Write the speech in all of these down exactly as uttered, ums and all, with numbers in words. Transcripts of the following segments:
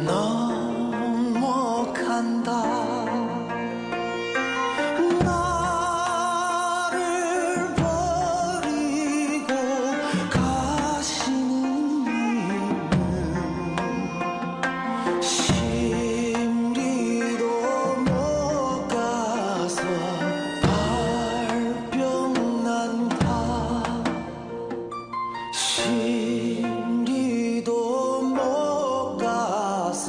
넘어간다. 나를 버리고 가시는 이는 심리도 못 가서 발병난다. 심리도 못 가서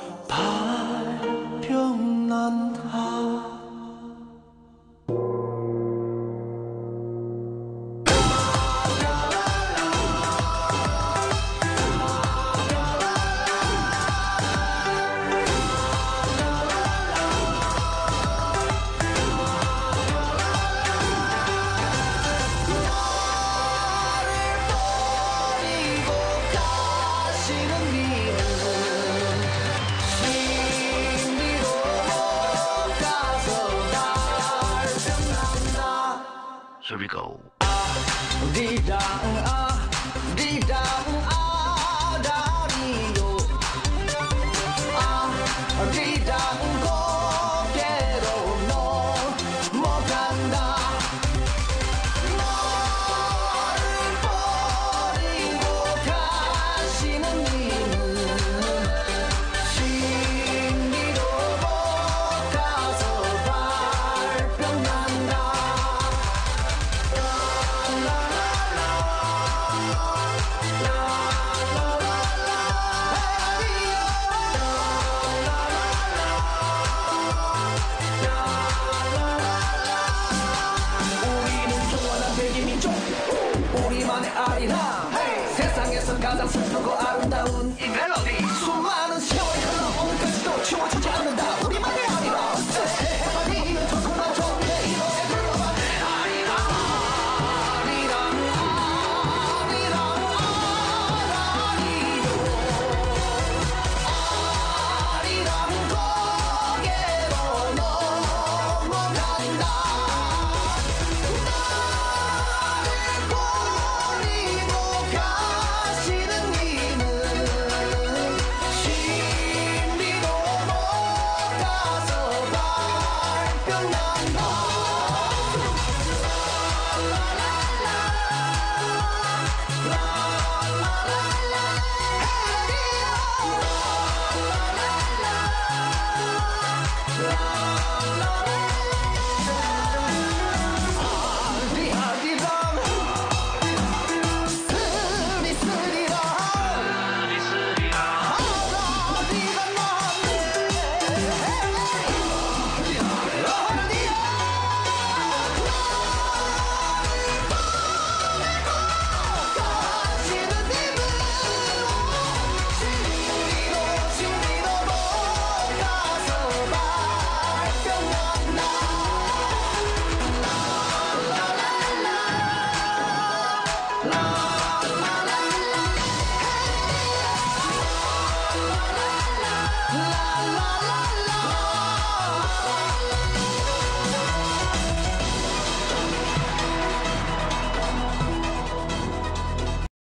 발병난다. Here we go. 디당 아 디당 아 다리요 아 디당 고개로 넘어간다. 너를 버리고 가시는 이는 심리도 못 가서 발병난다. 우리는 조화난 백이민족, 우리만의 아리랑 세상에서 가장